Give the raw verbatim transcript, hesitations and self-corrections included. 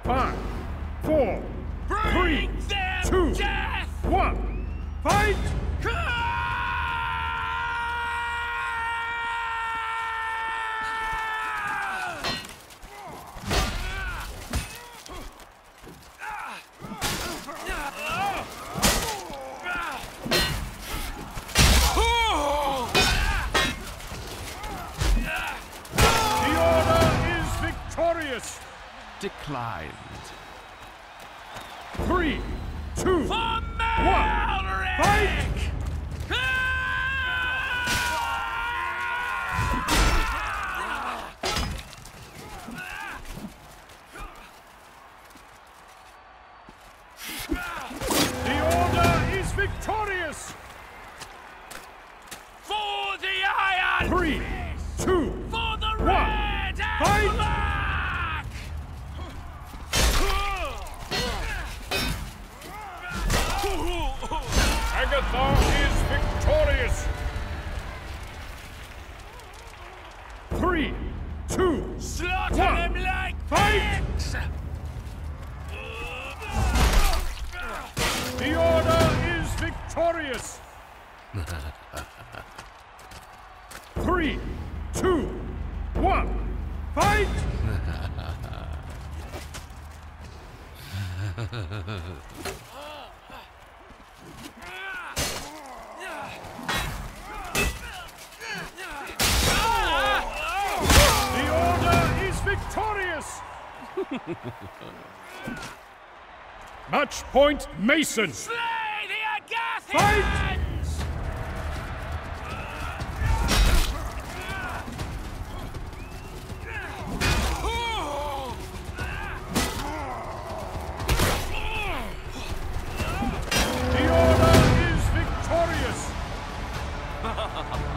Five, four, three, two, one. Fight! The order is victorious. Declined. Three, two, one. Fight! The order is victorious. For the iron! Three, two, For the one. red and Fight! black! Agatha is victorious. Three, two, Slaughter one. them like Fight! pigs! The order is victorious. Three, two, one. Fight! The order is victorious. Match point, Mason. Slay the Agathians! Fight! The order is victorious.